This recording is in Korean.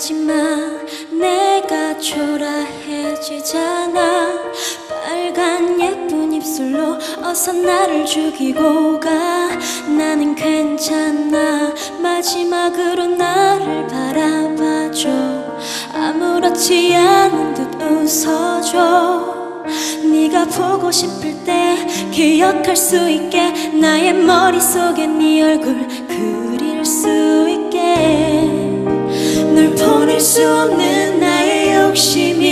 가지마. 내가 초라해지잖아. 빨간 예쁜 입술로 어서 나를 죽이고 가. 나는 괜찮아. 마지막으로 나를 바라봐줘. 아무렇지 않은 듯 웃어줘. 네가 보고 싶을 때 기억할 수 있게 나의 머릿속에 네 얼굴 그릴 수 있게. 널 보낼 수 없는 나의 욕심이